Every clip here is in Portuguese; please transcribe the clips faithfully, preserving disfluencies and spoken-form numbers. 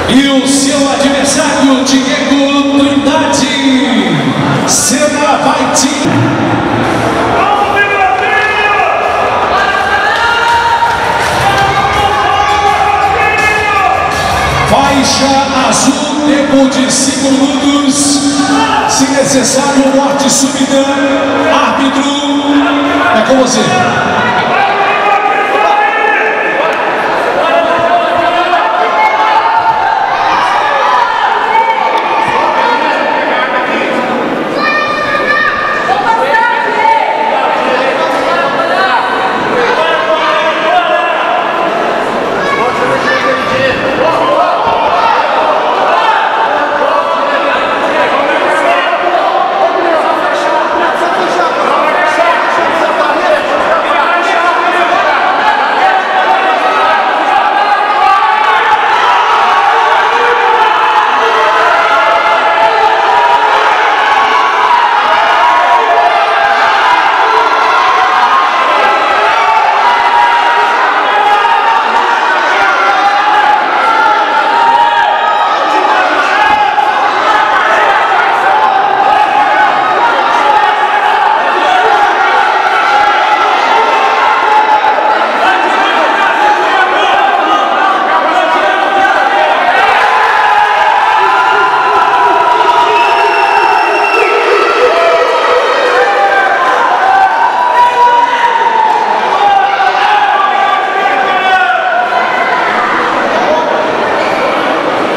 E o seu adversário, Diego Trindade, Cena vai te... Faixa azul, tempo de cinco minutos. Se necessário, morte súbita. Árbitro, é com você.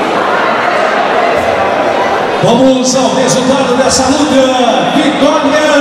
Vamos ao resultado dessa luta. Vitória